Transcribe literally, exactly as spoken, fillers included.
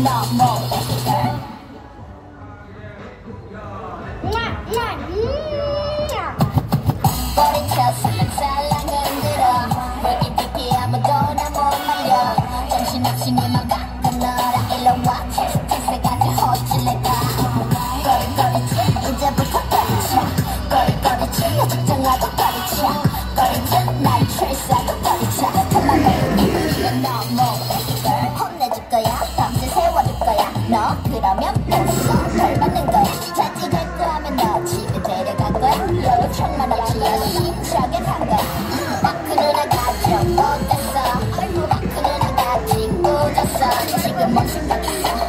너무 예쁘게 꼬리쳤으면 살랑 흔들어 위기위기 아무도나 못 말려 정신없이 니만 가끔 너라 일로 와 태세까지 호질래다 꼬리꼬리치 이제부터 꼬리쳐 꼬리꼬리치 너 직장하고 꼬리쳐 꼬리쳐 날 출세하고 꼬리쳐 그만 이건 너무 예쁘게 혼내줄 거야 밤새 세워줄 거야 너 그러면 벌써 벌 받는 거야 자칫했고 하면 너 집에 데려갈 거야 너 천만 원치야 심차게 산 거야 마크 누나가 좀 못됐어 마크 누나가 짓궂었어 지금 뭐 생각했어